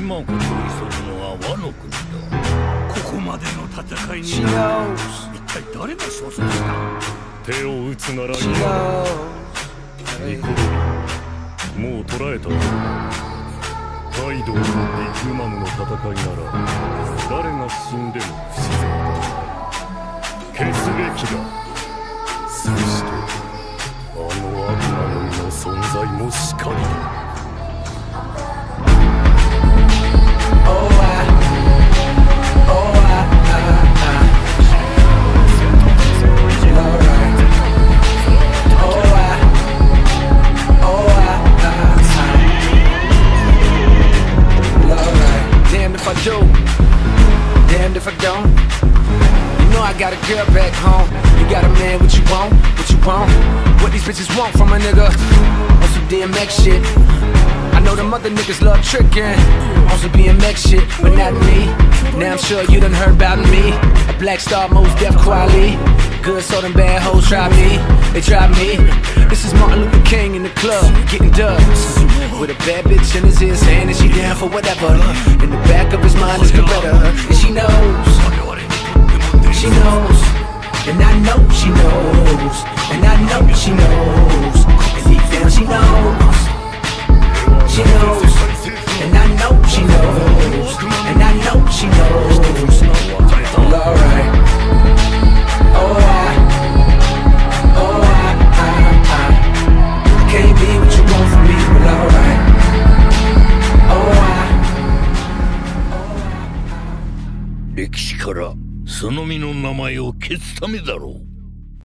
まうことを急ぐのはワノ国だ。ここまでの戦いに一体誰が操作した？手を打つならニコルもう捕らえただろう。カイドウとビッグ・マムの戦いなら誰が死んでも不自然だ。消すべきだ。そしてあの悪魔の実の存在もしかりだ。 Damned if I don't. You know I got a girl back home. You got a man, what you want? What you want? What these bitches want from a nigga? On some DMX shit. I know them other niggas love tricking on some BMX shit, but not me. Now I'm sure you done heard about me. A Black Star, Mos Def Quali. Good, so them bad hoes try me. They try me. This is Martin Luther King in the club, getting dubs. With a bad bitch in his ear saying that she down for whatever. In the back of his mind is Coretta. And she knows. She knows. And I know she knows. And I know she knows. And deep down she knows. She knows. And I know she knows. And I know she knows. Well, alright. Oh, I can't be what you want from me, but alright. Oh, 歴史からその身の名前を消すためだろう。